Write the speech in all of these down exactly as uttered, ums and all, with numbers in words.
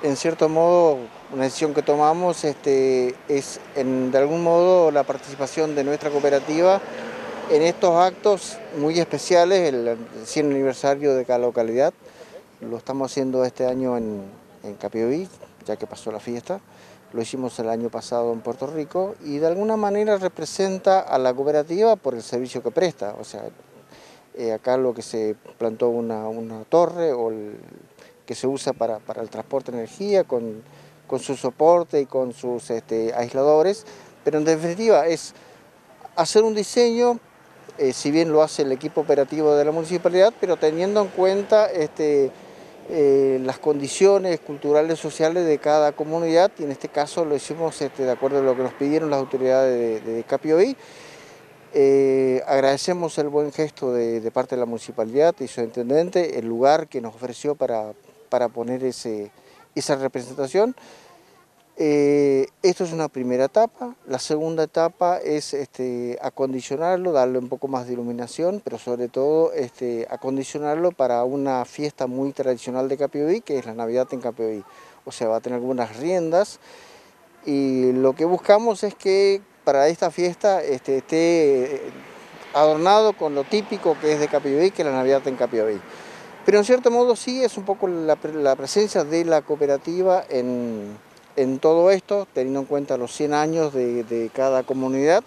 en cierto modo, una decisión que tomamos este, es en, de algún modo la participación de nuestra cooperativa en estos actos muy especiales, el cien aniversario de cada localidad. Lo estamos haciendo este año en, en Capiobí, ya que pasó la fiesta. Lo hicimos el año pasado en Puerto Rico y de alguna manera representa a la cooperativa por el servicio que presta. O sea, eh, acá lo que se plantó una, una torre o el, que se usa para, para el transporte de energía con, con su soporte y con sus este, aisladores, pero en definitiva es hacer un diseño, eh, si bien lo hace el equipo operativo de la municipalidad, pero teniendo en cuenta este, eh, las condiciones culturales y sociales de cada comunidad, y en este caso lo hicimos este, de acuerdo a lo que nos pidieron las autoridades de, de Capiobí. Eh, agradecemos el buen gesto de, de parte de la municipalidad y su intendente, el lugar que nos ofreció para, para poner ese, esa representación. Eh, esto es una primera etapa. La segunda etapa es este, acondicionarlo, darle un poco más de iluminación, pero sobre todo este, acondicionarlo para una fiesta muy tradicional de Capiobí, que es la Navidad en Capiobí. O sea, va a tener algunas riendas y lo que buscamos es que para esta fiesta este, esté adornado con lo típico que es de Capiobí, que es la Navidad en Capiobí. Pero en cierto modo sí es un poco la, la presencia de la cooperativa en, en todo esto, teniendo en cuenta los cien años de, de cada comunidad.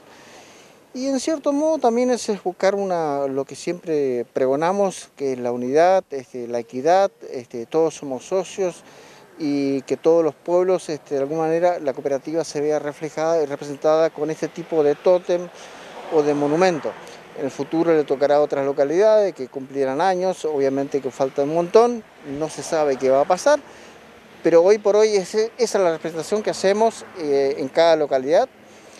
Y en cierto modo también es buscar una, lo que siempre pregonamos, que es la unidad, este, la equidad, este, todos somos socios y que todos los pueblos, este, de alguna manera, la cooperativa se vea reflejada y representada con este tipo de tótem o de monumento. En el futuro le tocará a otras localidades que cumplirán años, obviamente que falta un montón, no se sabe qué va a pasar, pero hoy por hoy es, esa es la representación que hacemos eh, en cada localidad.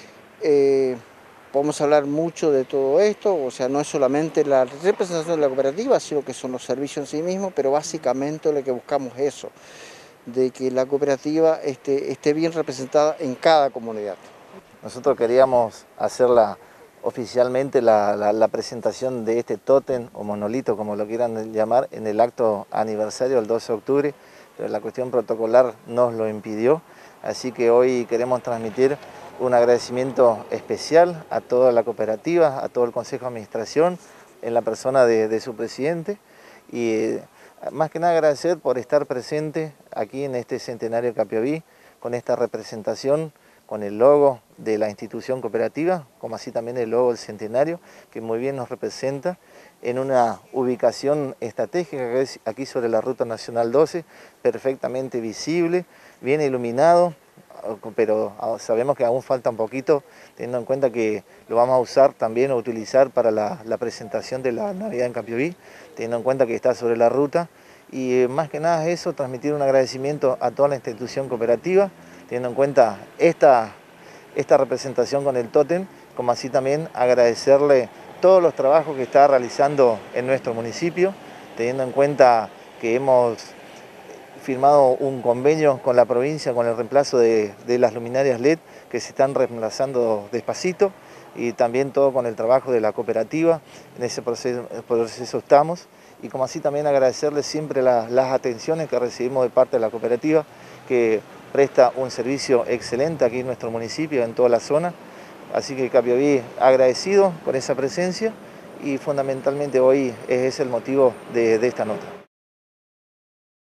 Eh, podemos hablar mucho de todo esto, o sea, no es solamente la representación de la cooperativa, sino que son los servicios en sí mismos, pero básicamente lo que buscamos es eso, de que la cooperativa esté, esté bien representada en cada comunidad. Nosotros queríamos hacerla oficialmente la, la, la presentación de este tótem o monolito, como lo quieran llamar, en el acto aniversario del doce de octubre, pero la cuestión protocolar nos lo impidió, así que hoy queremos transmitir un agradecimiento especial a toda la cooperativa, a todo el Consejo de Administración, en la persona de, de su presidente, y eh, más que nada agradecer por estar presente aquí en este centenario de Capiobí, con esta representación, con el logo de la institución cooperativa, como así también el logo del centenario, que muy bien nos representa en una ubicación estratégica que es aquí sobre la Ruta Nacional doce, perfectamente visible, bien iluminado, pero sabemos que aún falta un poquito, teniendo en cuenta que lo vamos a usar también o utilizar para la, la presentación de la Navidad en Capiobí, teniendo en cuenta que está sobre la ruta, y más que nada eso, transmitir un agradecimiento a toda la institución cooperativa, teniendo en cuenta esta, esta representación con el tótem, como así también agradecerle todos los trabajos que está realizando en nuestro municipio, teniendo en cuenta que hemos firmado un convenio con la provincia con el reemplazo de, de las luminarias L E D que se están reemplazando despacito, y también todo con el trabajo de la cooperativa, en ese proceso, proceso estamos, y como así también agradecerles siempre la, las atenciones que recibimos de parte de la cooperativa, que presta un servicio excelente aquí en nuestro municipio, en toda la zona, así que Capiobí agradecido por esa presencia y fundamentalmente hoy ese es el motivo de, de esta nota.